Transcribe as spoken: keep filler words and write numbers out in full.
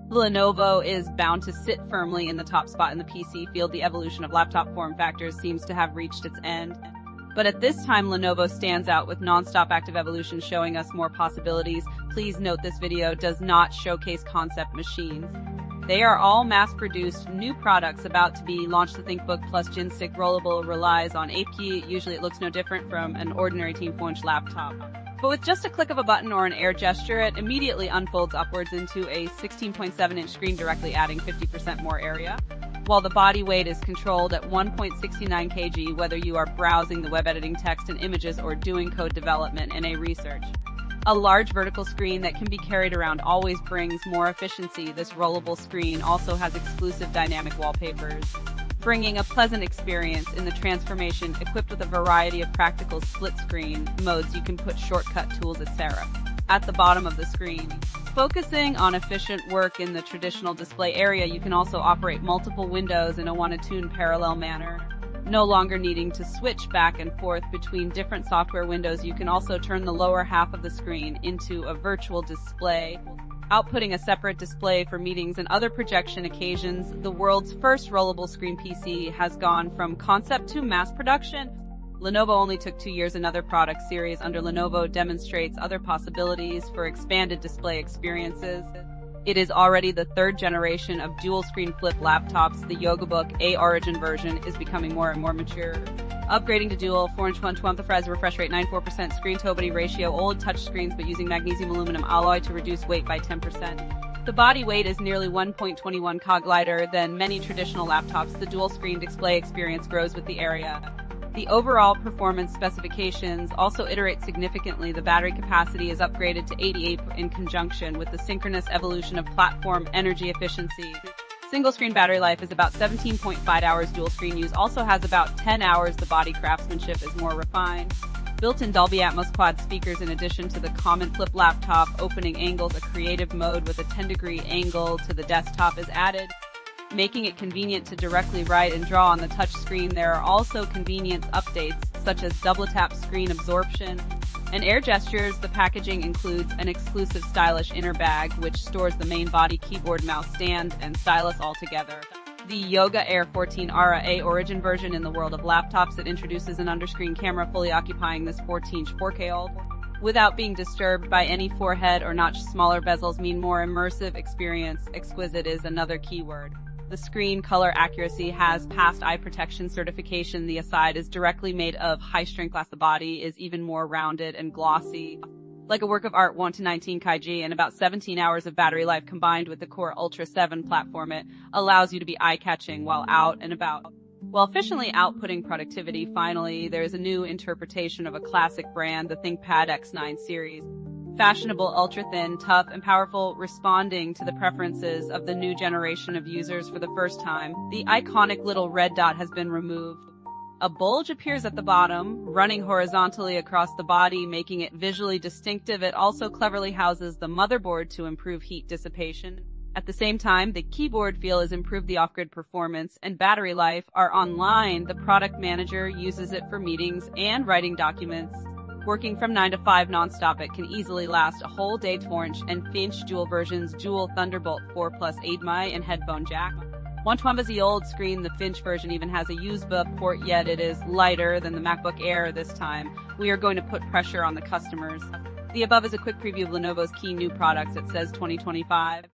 Lenovo is bound to sit firmly in the top spot in the P C field. The evolution of laptop form factors seems to have reached its end. But at this time, Lenovo stands out with non-stop active evolution, showing us more possibilities. Please note this video does not showcase concept machines. They are all mass-produced new products about to be launched. The ThinkBook Plus Gen six Rollable relies on A P. Usually it looks no different from an ordinary Team four inch laptop. But with just a click of a button or an air gesture, it immediately unfolds upwards into a sixteen point seven inch screen, directly adding fifty percent more area. While the body weight is controlled at one point six nine kilograms, whether you are browsing the web, editing text and images, or doing code development in a research. A large vertical screen that can be carried around always brings more efficiency. This rollable screen also has exclusive dynamic wallpapers, bringing a pleasant experience in the transformation. Equipped with a variety of practical split-screen modes, you can put shortcut tools, et cetera at the bottom of the screen. Focusing on efficient work in the traditional display area, you can also operate multiple windows in a one-to-one parallel manner. No longer needing to switch back and forth between different software windows, you can also turn the lower half of the screen into a virtual display, outputting a separate display for meetings and other projection occasions. The world's first rollable screen P C has gone from concept to mass production. Lenovo only took two years. Another product series under Lenovo demonstrates other possibilities for expanded display experiences. It is already the third generation of dual-screen flip laptops. The YogaBook A Origin version is becoming more and more mature. Upgrading to dual four inch one twenty Hz refresh rate, ninety-four percent screen to body ratio, OLED touchscreens, but using magnesium aluminum alloy to reduce weight by ten percent. The body weight is nearly one point two one kilograms lighter than many traditional laptops. The dual-screen display experience grows with the area. The overall performance specifications also iterate significantly. The battery capacity is upgraded to eighty-eight in conjunction with the synchronous evolution of platform energy efficiency. Single-screen battery life is about seventeen point five hours. Dual-screen use also has about ten hours. The body craftsmanship is more refined. Built-in Dolby Atmos quad speakers, in addition to the common flip laptop opening angles, a creative mode with a ten degree angle to the desktop is added, making it convenient to directly write and draw on the touch screen. There are also convenience updates such as double tap screen absorption and air gestures. The packaging includes an exclusive stylish inner bag which stores the main body, keyboard, mouse stand, and stylus all together. The Yoga Air fourteen Aura A Origin version in the world of laptops, it introduces an underscreen camera fully occupying this fourteen inch four K O L E D without being disturbed by any forehead or notch. Smaller bezels mean more immersive experience. Exquisite is another keyword. The screen color accuracy has passed eye protection certification. The aside is directly made of high-strength glass. The body is even more rounded and glossy, like a work of art. one to nineteen kilograms and about seventeen hours of battery life. Combined with the Core Ultra seven platform, it allows you to be eye-catching while out and about, while efficiently outputting productivity. Finally, there is a new interpretation of a classic brand, the ThinkPad X nine series. Fashionable, ultra-thin, tough, and powerful, responding to the preferences of the new generation of users. For the first time, the iconic little red dot has been removed. A bulge appears at the bottom, running horizontally across the body, making it visually distinctive. It also cleverly houses the motherboard to improve heat dissipation. At the same time, the keyboard feel is improved. The off-grid performance and battery life are online. The product manager uses it for meetings and writing documents. Working from nine to five non-stop, it can easily last a whole day. four inch and five inch dual versions, dual Thunderbolt four plus H D M I and headphone jack. one twenty is the old screen. The Finch version even has a U S B port, yet it is lighter than the MacBook Air. This time, we are going to put pressure on the customers. The above is a quick preview of Lenovo's key new products. It says twenty twenty-five.